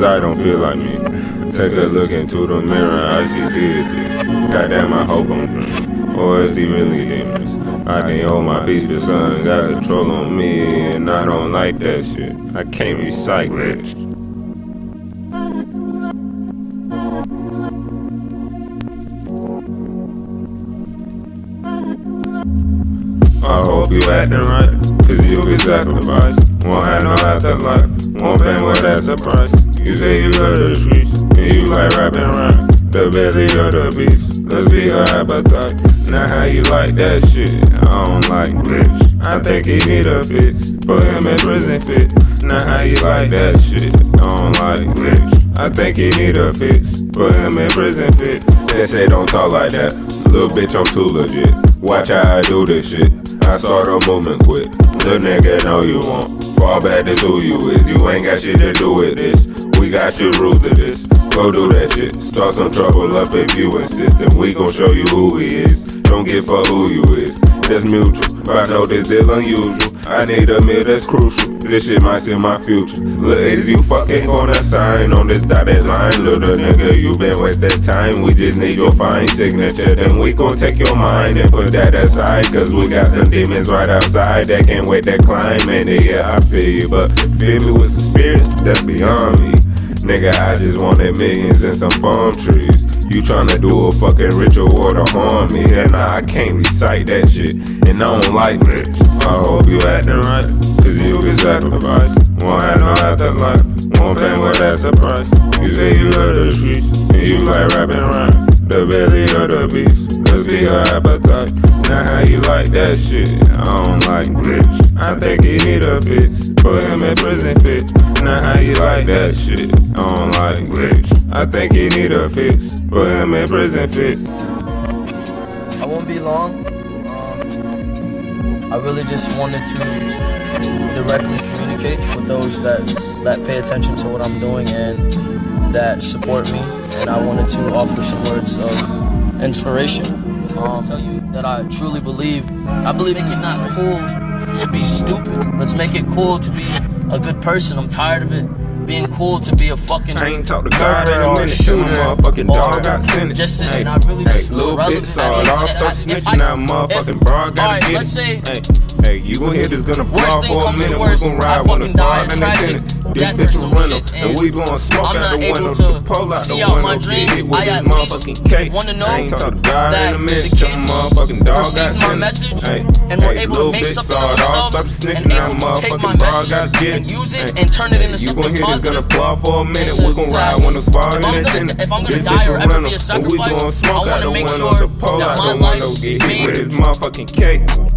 I don't feel like me. Take a look into the mirror, I see deity. Goddamn, I hope I'm dreaming. Or is he really demons? I can't hold my peace for something got control on me, and I don't like that shit. I can't recycle it. I hope you acting right, cause you get sacrificed. Won't have no afterlife, won't fame with that surprise. You say you love the streets, and you like rapping rhyme. The belly of the beast, let's be her appetite. Now how you like that shit? I don't like Rich. I think he need a fix, put him in prison fit. Now how you like that shit? I don't like Rich. I think he need a fix, put him in prison fit. They say don't talk like that, little bitch I'm too legit. Watch how I do this shit, I saw the movement quick. The nigga know you won't fall back, this who you is. You ain't got shit to do with this, we got your rules to this. Go do that shit, start some trouble up if you insist. And we gon' show you who he is, don't give for who you is. That's mutual, but I know this is unusual. I need a meal that's crucial, this shit might see my future. Look, is you fucking gonna sign on this dotted line? Little nigga, you been wasting time. We just need your fine signature, then we gon' take your mind and put that aside. Cause we got some demons right outside that can't wait to climb. And yeah, I feel you, but feel me with some spirits, that's beyond me. Nigga, I just wanted millions and some palm trees. You tryna do a fucking ritual to harm me, and I can't recite that shit, and I don't like Rich. I hope you acting right, cause you get sacrificed. Won't have no afterlife, won't fame with that surprise. You say you love the streets, and you like rapping rhyme. The belly of the beast, let's be her appetite. Now how you like that shit? I don't like Rich. I think he need a fix, put him in prison fit. Now how you like that shit? I don't like Rich. I think he need a fix, put him in prison fit. I won't be long. I really just wanted to directly communicate with those that pay attention to what I'm doing and that support me. And I wanted to offer some words of inspiration. Tell you that I truly believe. I believe make it not cool to be stupid. Let's make it cool to be a good person. I'm tired of it being cool to be a fucking I ain't talked to God in a minute till my motherfucking dog got sentenced. Just hey, not really hey, little bitch saw it all, stop snitching, now motherfucking broad gotta get it. Hey, you gon' hear this gonna blow for a minute, we gon' ride when it's far in the tenant. This bitch a rental, and we blowin' smoke out the window. The pole out the window, get hit with this motherfucking cake. I ain't talked to God in a minute till my motherfucking dog got sentenced. Hey, little bitch saw it all, stop snitching, now motherfucking broad gotta get it. You gon' hear this gonna blow for a minute, we gon' ride when it's far in the tenant. If I'm gonna die or ever be a sacrifice, I wanna make sure that my life get hit with this motherfucking cake.